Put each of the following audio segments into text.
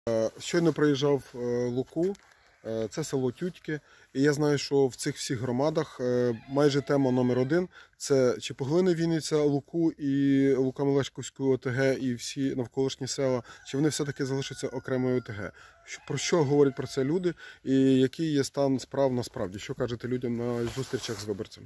Щойно проїжджав Луку, це село Тютьки, і я знаю, що в цих всіх громадах майже тема номер один – це чи поглине Вінниця Луку і Лука-Мелешківську ОТГ і всі навколишні села, чи вони все-таки залишаться окремою ОТГ. Про що говорять про це люди і який є стан справ насправді? Що кажете людям на зустрічах з виборцем?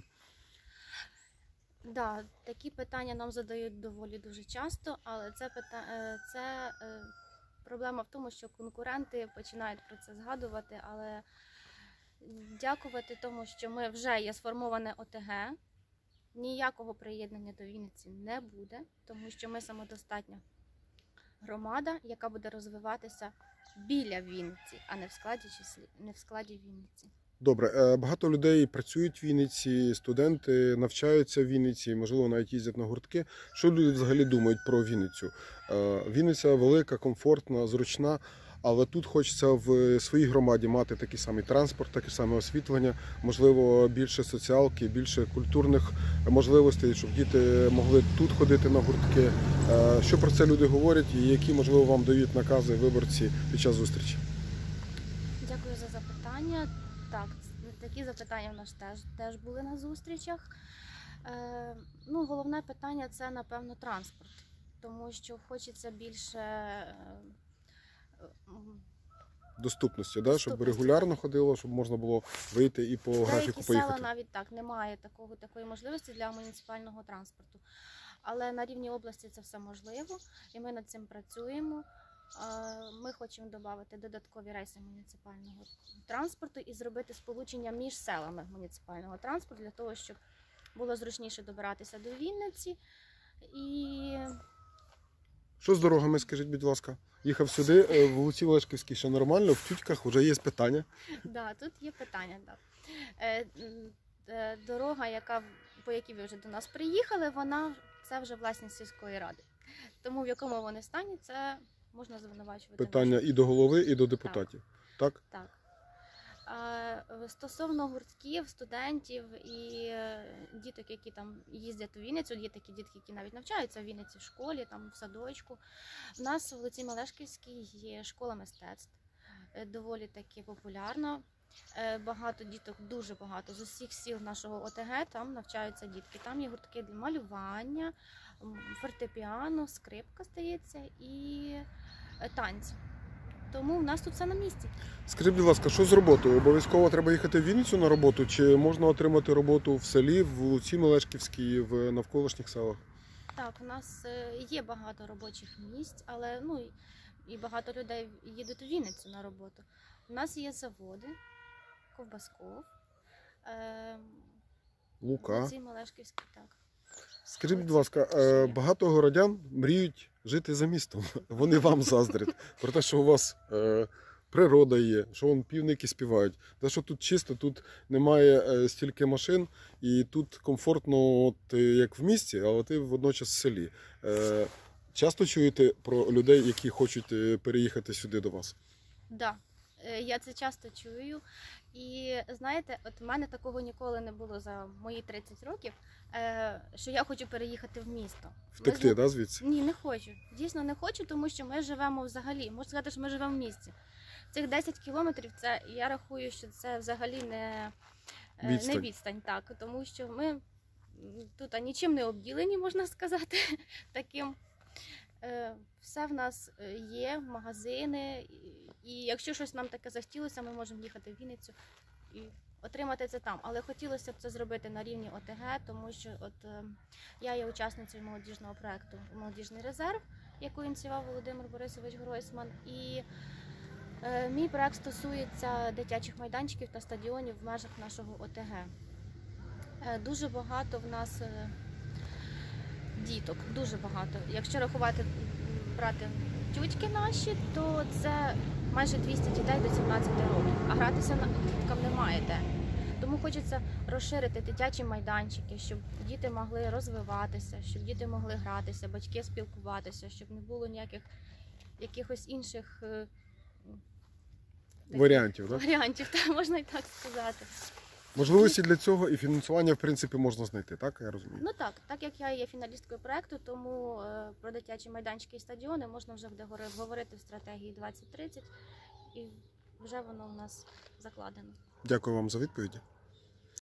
Да, такі питання нам задають доволі дуже часто, але це проблема в тому, що конкуренти починають про це згадувати, але дякувати тому, що ми вже є сформоване ОТГ, ніякого приєднання до Вінниці не буде, тому що ми самодостатня громада, яка буде розвиватися біля Вінниці, а не в складі Вінниці. Добре, багато людей працюють в Вінниці, студенти навчаються в Вінниці, можливо, навіть їздять на гуртки. Що люди взагалі думають про Вінницю? Вінниця велика, комфортна, зручна, але тут хочеться в своїй громаді мати такий самий транспорт, таке саме освітлення, можливо, більше соціалки, більше культурних можливостей, щоб діти могли тут ходити на гуртки. Що про це люди говорять і які, можливо, вам дають накази виборці під час зустрічі? Дякую за запитання. Так, такі запитання в нас теж були на зустрічах. Головне питання – це, напевно, транспорт, тому що хочеться більше доступності, да? Щоб регулярно ходило, щоб можна було вийти і по графіку поїхати. Деякі села навіть так, немає такої можливості для муніципального транспорту. Але на рівні області це все можливо, і ми над цим працюємо. Ми хочемо додати додаткові рейси муніципального транспорту і зробити сполучення між селами муніципального транспорту, для того, щоб було зручніше добиратися до Вінниці. Що з дорогами, скажіть, будь ласка? Їхав сюди, в Луці Мелешківській ще нормально, в Тютьках вже є питання. Так, тут є питання. Дорога, по якій ви вже до нас приїхали, це вже власність сільської ради. Тому в якому вони стані, це можна звинувачувати. Питання і до голови, і до депутатів. Так? Так. Стосовно гуртків, студентів і діток, які там їздять у Вінницю, є такі дітки, які навіть навчаються в Вінниці в школі, там в садочку. У нас в Луці Мелешківській є школа мистецтв, доволі таки популярна. Багато діток, дуже багато, з усіх сіл нашого ОТГ там навчаються дітки. Там є гуртки для малювання, фортепіано, скрипка, здається, і танці. Тому в нас тут все на місці. Скажіть, будь ласка, що з роботою? Обов'язково треба їхати в Вінницю на роботу? Чи можна отримати роботу в селі, в Луці Мелешківській, в навколишніх селах? Так, у нас є багато робочих місць, але і багато людей їдуть у Вінницю на роботу. У нас є заводи, Ковбасков, Лука. Луці Мелешківській, так. Скажіть, будь ласка, багато городян мріють жити за містом. Вони вам заздрять про те, що у вас природа є, що вон півники співають. Те, що тут чисто, тут немає стільки машин і тут комфортно, як в місті, але ти водночас в селі. Часто чуєте про людей, які хочуть переїхати сюди до вас? Так. Я це часто чую, і знаєте, от в мене такого ніколи не було за мої 30 років, що я хочу переїхати в місто. Втекти, так, звідси? Ні, не хочу. Дійсно не хочу, тому що ми живемо взагалі, можна сказати, що ми живемо в місті. Цих 10 кілометрів, я рахую, що це взагалі не відстань, так, тому що ми тут нічим не обділені, можна сказати, таким. Все в нас є, магазини, і якщо щось нам таке захотілося, ми можемо їхати в Вінницю і отримати це там. Але хотілося б це зробити на рівні ОТГ, тому що я є учасницею молодіжного проєкту «Молодіжний резерв», яку ініціював Володимир Борисович Гройсман. І мій проєкт стосується дитячих майданчиків та стадіонів в межах нашого ОТГ. Дуже багато в нас діток, дуже багато. Якщо брати тютьки наші, то це майже 200 дітей до 17 років, а гратися діткам немає де. Тому хочеться розширити дитячі майданчики, щоб діти могли розвиватися, щоб діти могли гратися, батьки спілкуватися, щоб не було ніяких якихось інших варіантів, так? Варіантів, можна і так сказати. Можливості для цього і фінансування, в принципі, можна знайти, так? Я розумію. Ну так як я є фіналісткою проекту, тому про дитячі майданчики і стадіони можна вже буде говорити в стратегії 2030, і вже воно в нас закладено. Дякую вам за відповіді.